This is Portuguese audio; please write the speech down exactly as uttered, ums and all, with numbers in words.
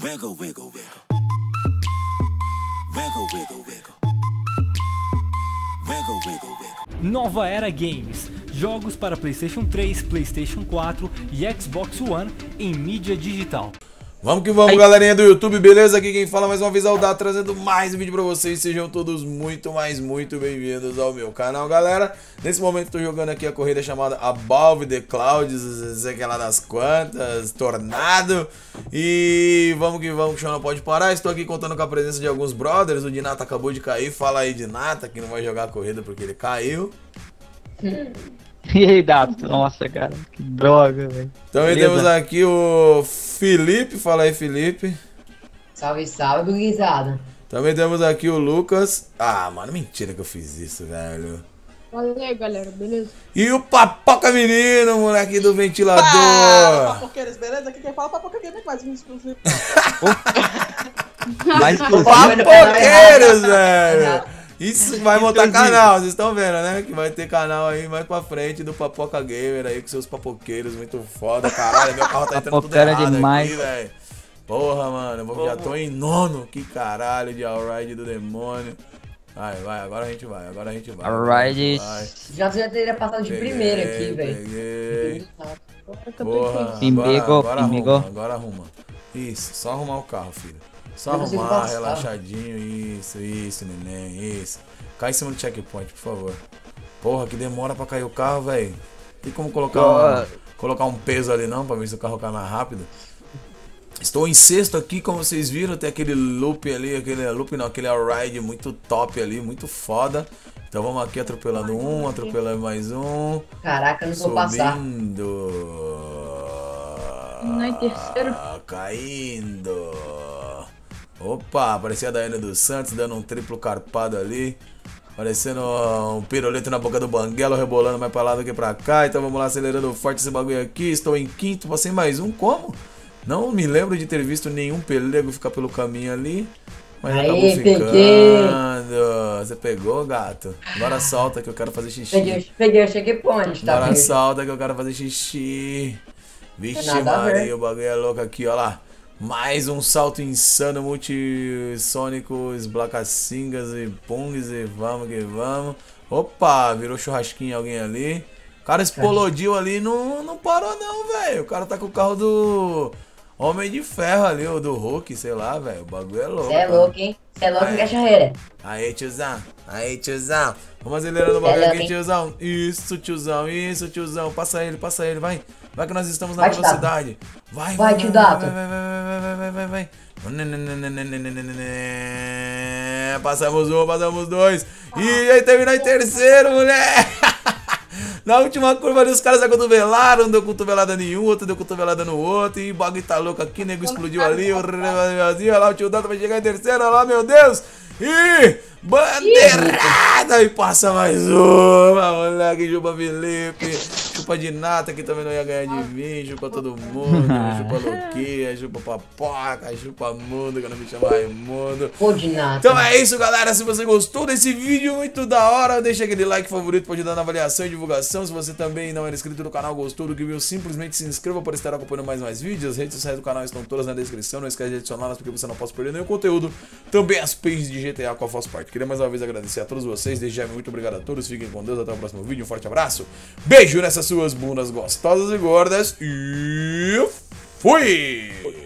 Wiggle, wiggle, wiggle. Wiggle, wiggle, wiggle. Wiggle, wiggle, wiggle. Nova Era Games. Jogos para PlayStation três, PlayStation quatro e Xbox One em mídia digital. Vamos que vamos, galerinha do YouTube, beleza? Aqui quem fala mais uma vez é o Dá, trazendo mais um vídeo pra vocês. Sejam todos muito, mais muito bem-vindos ao meu canal, galera. Nesse momento tô jogando aqui a corrida chamada Above the Clouds, sei que lá das quantas, Tornado. E vamos que vamos, que o show não pode parar. Estou aqui contando com a presença de alguns brothers. O Dinata acabou de cair, fala aí, Dinata, que não vai jogar a corrida porque ele caiu. E aí, Dato? Nossa, cara, que droga, velho. Também Beleza? temos aqui o Felipe, fala aí, Felipe. Salve, salve, gurizada. Também temos aqui o Lucas. Ah, mano, mentira que eu fiz isso, velho. Fala aí, galera, beleza? E o Papoca Menino, moleque do ventilador. Fala, papoqueiros, beleza? Aqui quem fala é Papoca Gamer, mais um exclusivo. Mais Papoqueiros, velho. Isso vai montar canal, vocês estão vendo, né? Que vai ter canal aí mais pra frente do Papoca Gamer aí com seus papoqueiros muito foda, caralho. Meu carro tá entrando tudo errado demais. aqui, velho. Porra, mano, eu já tô em nono. Que caralho de Alride do demônio. Vai, vai, agora a gente vai, agora a gente vai. Alright. Já já teria passado de Peguei, primeira aqui, velho. Peguei. Eu Porra, agora, Pimigou, agora pimigou. arruma, agora arruma. Isso, só arrumar o carro, filho. Só Eu consigo arrumar, passar. relaxadinho, isso, isso, neném, isso. Cai em cima do checkpoint, por favor. Porra, que demora pra cair o carro, velho. Tem como colocar, um, colocar um peso ali não, pra ver se o carro cai mais rápido. Estou em sexto aqui, como vocês viram, tem aquele loop ali, aquele loop não, aquele ride muito top ali, muito foda. Então vamos aqui atropelando um, atropelando mais um. Caraca, eu não vou passar. Subindo. Não é terceiro. Ah, caindo. Opa, aparecia a Daiane dos Santos dando um triplo carpado ali. Parecendo um pirulito na boca do banguelo, rebolando mais pra lá do que pra cá. Então vamos lá, acelerando forte esse bagulho aqui. Estou em quinto, passei mais um, como? Não me lembro de ter visto nenhum pelego ficar pelo caminho ali. Mas Aê, acabou ficando. peguei. Você pegou, gato? Agora solta que eu quero fazer xixi. Peguei, peguei, eu cheguei pra onde, tá? Agora Peguei. solta que eu quero fazer xixi. Vixe, Nada a ver. Maria, o bagulho é louco aqui, ó lá. Mais um salto insano, multissônicos, blacacingas e pungs e vamos que vamos. Opa, virou churrasquinho alguém ali. O cara explodiu ali, não, não parou não, velho. O cara tá com o carro do Homem de Ferro ali, ou do Hulk, sei lá, velho. O bagulho é louco. Cê é mano. louco, hein? Cê é louco, Aí. cachorreira. Aí, tiozão. Aí, tiozão. Vamos acelerando o Cê é bagulho louco, aqui, hein? tiozão. Isso, tiozão. Isso, tiozão. Passa ele, passa ele, vai. Vai que nós estamos na Vai, tio velocidade. Vai, Vai, vai, tio vai, Dato. vai, vai, vai, vai, vai, vai, vai. Passamos um, passamos dois. E aí terminou em terceiro, mulher. Na última curva ali os caras acotovelaram, não deu cotovelada nenhum, outro deu cotovelada no outro. E o bagulho tá louco aqui, nego explodiu ali. Olha lá, o tio Dato vai chegar em terceiro, olha lá, meu Deus. E bandeirada! E passa mais uma, moleque, chupa Felipe, chupa de nata que também não ia ganhar de mim, chupa todo mundo, chupa Luquinha, chupa Papoca, chupa Mundo, que não me chama Raimundo. Pô, de nada. Então é isso, galera. Se você gostou desse vídeo, muito da hora, deixa aquele like favorito pra ajudar na avaliação e divulgação. Se você também não era inscrito no canal, gostou do que viu, simplesmente se inscreva para estar acompanhando mais mais vídeos. As redes sociais do canal estão todas na descrição. Não esquece de adicioná-las porque você não pode perder nenhum conteúdo. Também as pages de G T A com a faço parte. Queria mais uma vez agradecer a todos vocês. Desde já, muito obrigado a todos. Fiquem com Deus. Até o próximo vídeo. Um forte abraço. Beijo nessas suas bundas gostosas e gordas. E fui!